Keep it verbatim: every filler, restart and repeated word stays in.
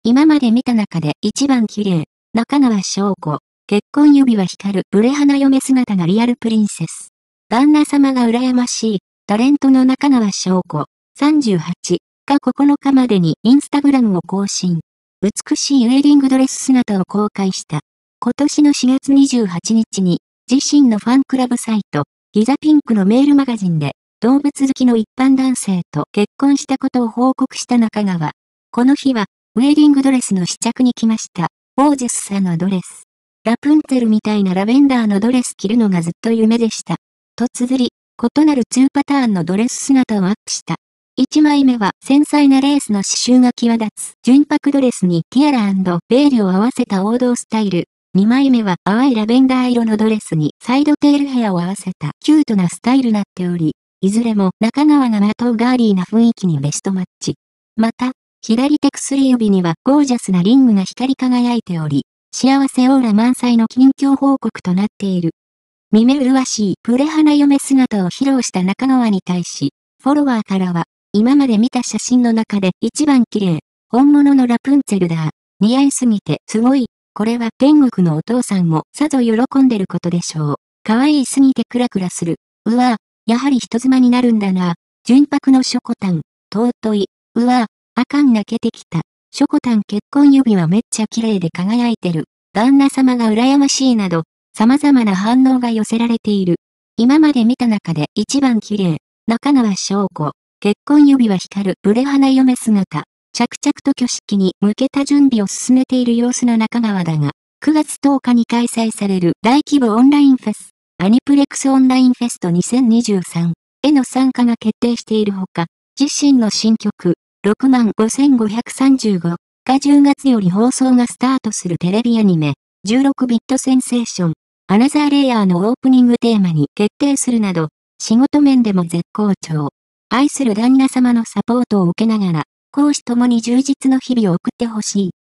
今まで見た中で一番綺麗、中川翔子。結婚指輪光るブレ花嫁姿がリアルプリンセス。旦那様が羨ましい、タレントの中川翔子、さんじゅうはちがここのかまでにインスタグラムを更新。美しいウェディングドレス姿を公開した。今年のしがつにじゅうはちにちに、自身のファンクラブサイト、ギザピンクのメールマガジンで、動物好きの一般男性と結婚したことを報告した中川。この日は、ウェディングドレスの試着に来ました。オージャスさんのドレス。ラプンツェルみたいなラベンダーのドレス着るのがずっと夢でした。と綴り、異なるにパターンのドレス姿をアップした。いちまいめは繊細なレースの刺繍が際立つ純白ドレスにティアラ&ベールを合わせた王道スタイル。にまいめは淡いラベンダー色のドレスにサイドテールヘアを合わせたキュートなスタイルになっており、いずれも中川がまとうガーリーな雰囲気にベストマッチ。また、左手薬指にはゴージャスなリングが光り輝いており、幸せオーラ満載の近況報告となっている。見目麗しいプレ花嫁姿を披露した中川に対し、フォロワーからは、今まで見た写真の中で一番綺麗、本物のラプンツェルだ。似合いすぎてすごい。これは天国のお父さんもさぞ喜んでることでしょう。可愛いすぎてクラクラする。うわぁ、やはり人妻になるんだな。純白のショコタン。尊い。うわぁ、あかん泣けてきた。ショコタン結婚指輪めっちゃ綺麗で輝いてる。旦那様が羨ましいなど、様々な反応が寄せられている。今まで見た中で一番綺麗。中川翔子。結婚指輪光るブレ花嫁姿。着々と挙式に向けた準備を進めている様子の中川だが、くがつとおかに開催される大規模オンラインフェス、アニプレックスオンラインフェストにせんにじゅうさんへの参加が決定しているほか、自身の新曲、ろくまんごせんごひゃくさんじゅうごがじゅうがつより放送がスタートするテレビアニメ、じゅうろくビットセンセーション、アナザーレイヤーのオープニングテーマに決定するなど、仕事面でも絶好調。愛する旦那様のサポートを受けながら、公私ともに充実の日々を送ってほしい。